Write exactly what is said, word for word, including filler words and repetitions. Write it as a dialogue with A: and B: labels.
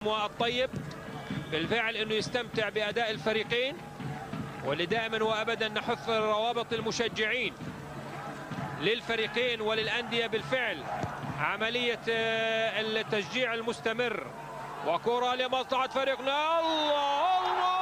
A: والطيب بالفعل انه يستمتع باداء الفريقين، واللي دائما وابدا نحث روابط المشجعين للفريقين وللانديه بالفعل عمليه التشجيع المستمر. وكره لمصلحه فريقنا. الله الله